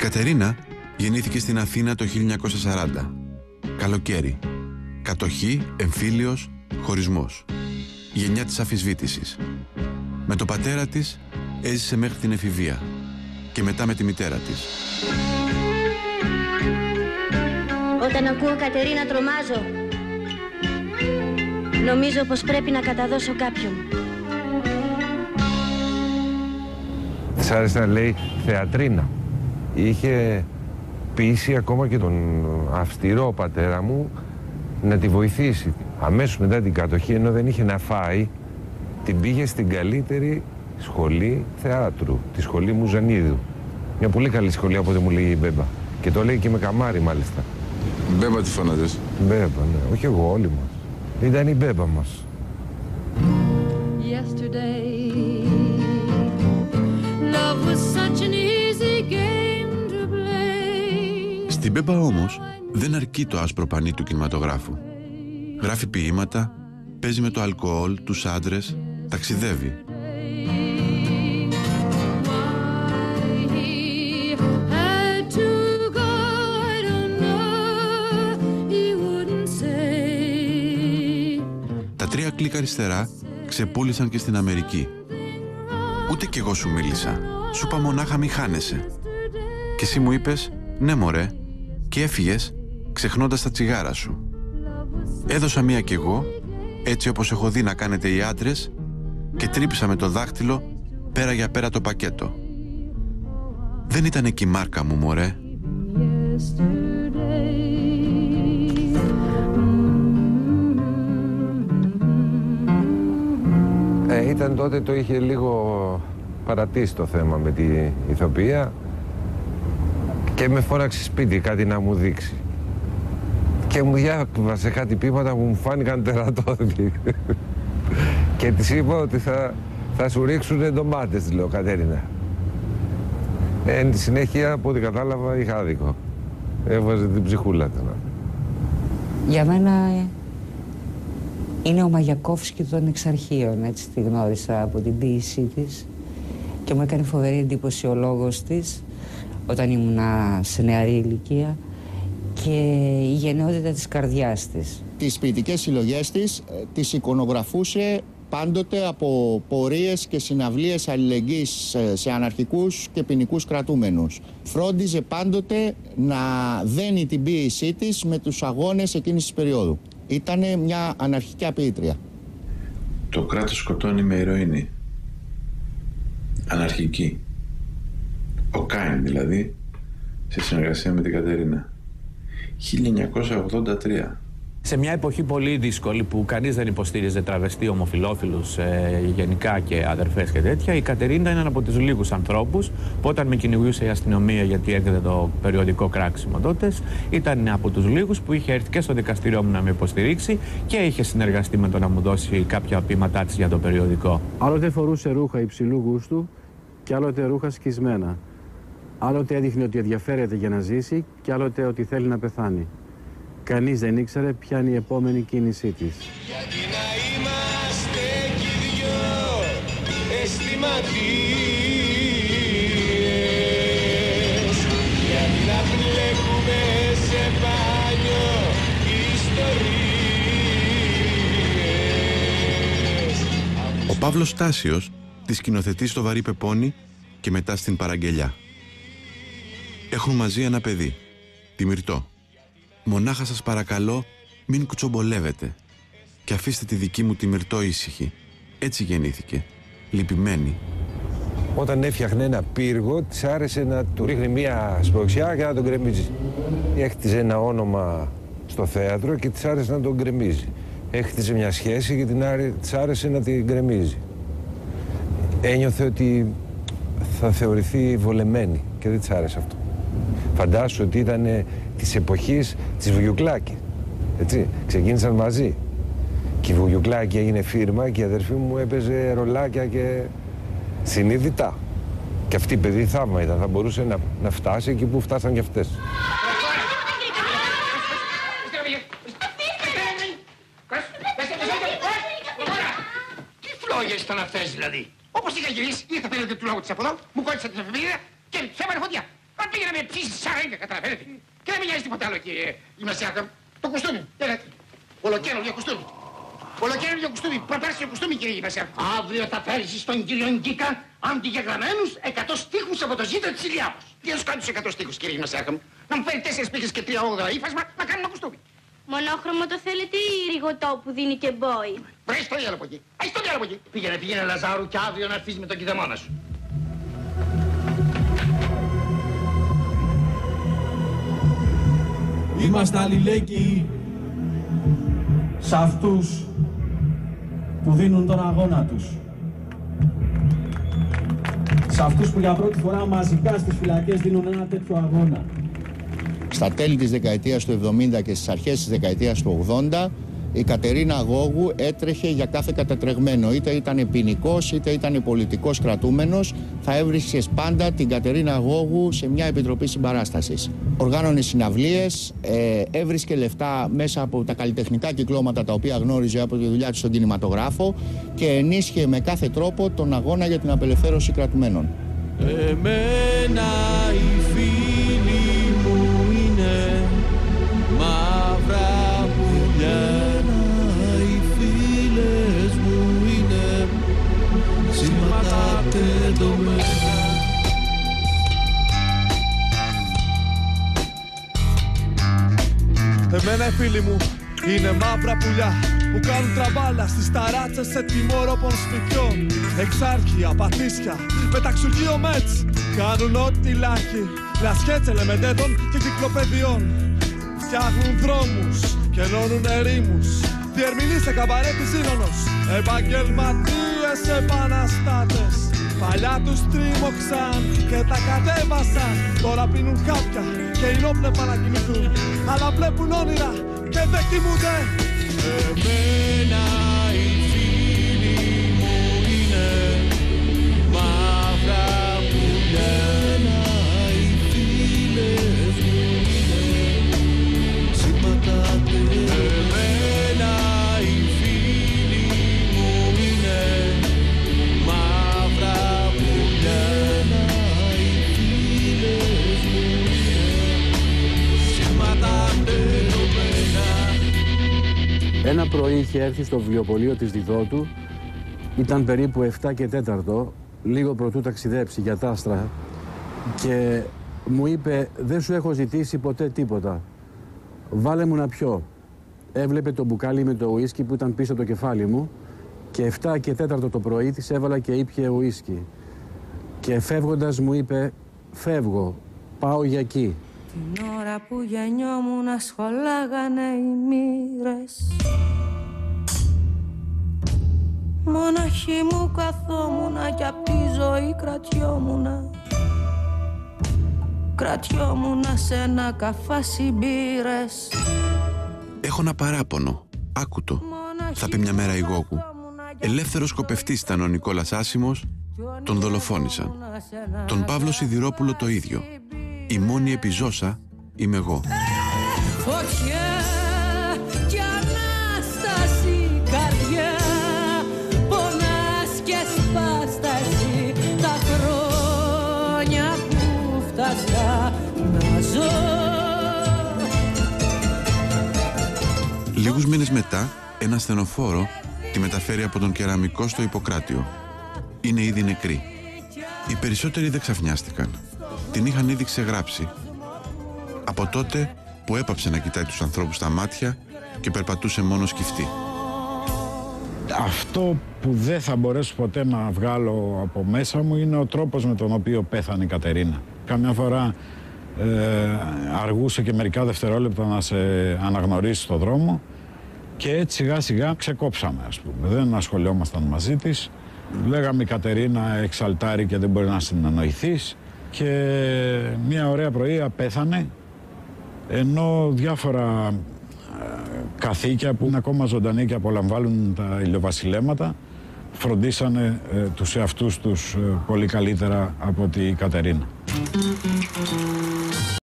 Κατερίνα γεννήθηκε στην Αθήνα το 1940. Καλοκαίρι. Κατοχή, εμφύλιος, χωρισμός. Γενιά της αμφισβήτησης. Με τον πατέρα της έζησε μέχρι την εφηβεία και μετά με τη μητέρα της. Όταν ακούω Κατερίνα τρομάζω. Νομίζω πως πρέπει να καταδώσω κάποιον. Της άρεσε να λέει θεατρίνα. Είχε πείσει ακόμα και τον αυστηρό πατέρα μου να τη βοηθήσει. Αμέσως μετά την κατοχή, ενώ δεν είχε να φάει, την πήγε στην καλύτερη σχολή θεάτρου, τη σχολή Μουζανίδου. Μια πολύ καλή σχολή από ό,τι μου λέει η Μπέμπα. Και το λέει και με καμάρι μάλιστα. Μπέμπα τη φωνάζες? Μπέμπα, ναι. Όχι εγώ, όλοι μας. Ήταν η Μπέμπα μας. Στην Μπέμπα όμως δεν αρκεί το άσπρο πανί του κινηματογράφου. Γράφει ποίηματα, παίζει με το αλκοόλ, τους άντρες, ταξιδεύει. Τα 3 κλικ αριστερά ξεπούλησαν και στην Αμερική. Ούτε κι εγώ σου μίλησα. Σου είπα μονάχα μη χάνεσαι. Και εσύ μου είπες ναι μωρέ, και έφυγες ξεχνώντας τα τσιγάρα σου. Έδωσα μία κι εγώ, έτσι όπως έχω δει να κάνετε οι άντρες, και τρύπησα με το δάχτυλο πέρα για πέρα το πακέτο. Δεν ήταν εκεί η μάρκα μου μωρέ. Ήταν τότε, το είχε λίγο παρατήσει το θέμα με τη ηθοποιία και με φόραξε σπίτι κάτι να μου δείξει. Και μου διάβασε κάτι ποίηματα που μου φάνηκαν τερατώδη. Και της είπα ότι θα σου ρίξουν ντομάτες, λέω, Κατέρινα. Εν τη συνέχεια, από ό,τι κατάλαβα, είχα άδικο. Έβαζε την ψυχούλα του. Για μένα είναι ο Μαγιακόφσκι των εξαρχείων, έτσι τη γνώρισα από την ποίησή της και μου έκανε φοβερή εντύπωση ο λόγος της όταν ήμουνα σε νεαρή ηλικία και η γενναιότητα της καρδιάς της. Τις ποιητικές συλλογές της τις εικονογραφούσε πάντοτε από πορείες και συναυλίες αλληλεγγύης σε αναρχικούς και ποινικούς κρατούμενους. Φρόντιζε πάντοτε να δένει την ποίησή της με τους αγώνες εκείνης της περίοδου. Ήτανε μια αναρχική ποιήτρια. Το κράτος σκοτώνει με ηρωίνη. Αναρχική. Ο Κάιν δηλαδή, σε συνεργασία με την Κατερίνα. 1983. Σε μια εποχή πολύ δύσκολη που κανείς δεν υποστήριζε τραβεστή, ομοφυλόφιλους γενικά και αδερφές και τέτοια, η Κατερίνα είναι από τους λίγους ανθρώπους που όταν με κυνηγούσε η αστυνομία γιατί έρχεται το περιοδικό κράξιμο τότε, ήταν από τους λίγους που είχε έρθει και στο δικαστήριό μου να με υποστηρίξει και είχε συνεργαστεί με το να μου δώσει κάποια ποίηματά της για το περιοδικό. Άλλοτε φορούσε ρούχα υψηλού γούστου και άλλοτε ρούχα σκισμένα. Άλλοτε έδειχνε ότι ενδιαφέρεται για να ζήσει και άλλοτε ότι θέλει να πεθάνει. Κανείς δεν ήξερε ποια είναι η επόμενη κίνησή της. Γιατί να είμαστε κι δυο αισθηματίες, γιατί να μπλέκουμε σε μπάνιο ιστορίες. Ο Παύλος Στάσιος τη σκηνοθετεί στο Βαρύ Πεπόνι και μετά στην Παραγγελιά. Έχουν μαζί ένα παιδί, τη Μυρτώ. Μονάχα σας παρακαλώ μην κουτσομπολεύετε και αφήστε τη δική μου τη Μυρτώ ήσυχη. Έτσι γεννήθηκε, λυπημένη. Όταν έφτιαχνε ένα πύργο, της άρεσε να του ρίχνει μία σπροξιά και να τον γκρεμίζει. Έχτιζε ένα όνομα στο θέατρο και της άρεσε να τον γκρεμίζει. Έχτιζε μια σχέση και της άρεσε να την γκρεμίζει. Ένιωθε ότι θα θεωρηθεί βολεμένη και δεν της άρεσε αυτό. Φαντάσου ότι ήταν της εποχής της Βουγιουκλάκη. Έτσι, ξεκίνησαν μαζί. Και η Βουγιουκλάκη έγινε φίρμα και η αδερφή μου έπαιζε ρολάκια και συνείδητα. Και αυτή η παιδί θαύμα ήταν, θα μπορούσε να φτάσει εκεί που φτάσαν κι αυτές. Τι φλόγες ήταν αυτές δηλαδή? Όπως είχα γυρίσει, ήρθα πήρατε του λόγου της από εδώ, μου κόλλησα την εφημερίδα και σε έβαλε φωτιά. για να με ψήσεις σαράγγα, καταλαβαίνετε. Και δεν με νοιάζει τίποτα άλλο, κύριε γυμνασιάρχα. Το κουστούμι, έλατε. Ολοκαίνουργιο κουστούμι. Ολοκαίνουργιο κουστούμι, προπέρσιο κουστούμι, κύριε γυμνασιάρχα. Αύριο θα φέρεις στον κύριο Γκίκα αντιγεγραμμένους 100 στίχους από το ζήτο της Ηλιάδος. Τι να σου κάνει τους 100 στίχους, κύριε γυμνασιάρχα μου. Να μου φέρει 4 πύχες και 3 όγδοα ύφασμα να κάνω ένα κουστούμι. Μονόχρωμο το θέλετε ή ρηγωτό που δίνει και μπόι? Βρες το διάλογο από εκεί. Ας το διάλογο από εκεί. Πήγαινε Λαζάρου και αύριο να έρθεις με τον κηδεμόνα σου. Είμαστε αλληλέγγυοι σε αυτούς που δίνουν τον αγώνα τους. Σε αυτούς που για πρώτη φορά μαζικά στις φυλακές δίνουν ένα τέτοιο αγώνα. Στα τέλη της δεκαετίας του 70 και στις αρχές της δεκαετίας του 80, η Κατερίνα Γόγου έτρεχε για κάθε κατατρεγμένο. Είτε ήταν ποινικός, είτε ήταν πολιτικός κρατούμενος, θα έβρισκες πάντα την Κατερίνα Γόγου σε μια επιτροπή συμπαράστασης. Οργάνωνε συναυλίες, έβρισκε λεφτά μέσα από τα καλλιτεχνικά κυκλώματα τα οποία γνώριζε από τη δουλειά του στον κινηματογράφο και ενίσχυε με κάθε τρόπο τον αγώνα για την απελευθέρωση κρατουμένων. Εμένα οι φίλοι μου είναι μαύρα πουλιά. Οι φίλες μου είναι σήματα τεντωμένα. Εμένα οι φίλοι μου είναι μαύρα πουλιά που κάνουν τραμπάλα στις ταράτσες σε τιμόροπων σπιτιών. Εξάρχεια, πατήσια, μεταξουργείο μέτς κάνουν ό,τι λάχει. Λασχέτς ελεμεντέτων και κυκλοπαιδιών. Φτιάχνουν δρόμους και ενώνουν ερήμους. Διερμηνείς σε καμπαρέ Πισίνωνος. Επαγγελματίες επαναστάτες. Παλιά τους τρίμωξαν και τα κατέβασαν. Τώρα πίνουν κάποια και ενόπνευμα να κοιμηθούν. Αλλά βλέπουν όνειρα και δεν κοιμούνται. Εμένα οι φίλοι μου είναι μαύρα πουλιά. Οι φίλες μου είναι σήματα τεντωμένα. Εμένα οι φίλοι μου είναι μαύρα πουλιά. Οι φίλες μου είναι σήματα τεντωμένα. Ένα πρωί είχε έρθει στο βιβλιοπωλείο της Διδότου, ήταν περίπου 7 και 4, λίγο πρωτού ταξιδέψει για τα άστρα και μου είπε «Δεν σου έχω ζητήσει ποτέ τίποτα, βάλε μου να πιω». Έβλεπε το μπουκάλι με το ουίσκι που ήταν πίσω από το κεφάλι μου και 7 και 4 το πρωί της έβαλα και ήπιε ουίσκι. Και φεύγοντας μου είπε «Φεύγω, πάω για εκεί». Την ώρα που γεννιόμουν σχολάγανε οι μοίρες. Μοναχή μου καθόμουνα κι απ' τη ζωή κρατιόμουνα. Κρατιόμουνα σε ένα καφάσι μπύρες. Έχω ένα παράπονο. Άκου το. Θα πει μια μέρα η Γόγου. Ελεύθερος σκοπευτής ήταν ο Νικόλας Άσημος. Τον δολοφόνησαν. Τον Παύλο Σιδηρόπουλο το ίδιο. Η μόνη επιζώσα είμαι εγώ. Φωτιά κι Ανάσταση καρδιά, πονάς και σπάσταση τα χρόνια που φτάσα να ζω. Λίγους μήνες μετά, ένα ασθενοφόρο τη μεταφέρει από τον Κεραμικό στο Ιπποκράτιο. Είναι ήδη νεκρή. Οι περισσότεροι δεν ξαφνιάστηκαν. Την είχαν ήδη ξεγράψει. Από τότε που έπαψε να κοιτάει τους ανθρώπους στα μάτια και περπατούσε μόνο σκυφτή. Αυτό που δεν θα μπορέσω ποτέ να βγάλω από μέσα μου είναι ο τρόπος με τον οποίο πέθανε η Κατερίνα. Καμιά φορά αργούσε και μερικά δευτερόλεπτα να σε αναγνωρίσει στο δρόμο και έτσι σιγά σιγά ξεκόψαμε, ας πούμε. Δεν ασχολιόμασταν μαζί της. Λέγαμε η Κατερίνα εξαλτάρει και δεν μπορεί να συνεννοηθείς. Και μια ωραία πρωία πέθανε, ενώ διάφορα καθήκια που είναι ακόμα ζωντανοί και απολαμβάνουν τα ηλιοβασιλέματα φροντίσανε τους εαυτούς τους πολύ καλύτερα από τη Κατερίνα.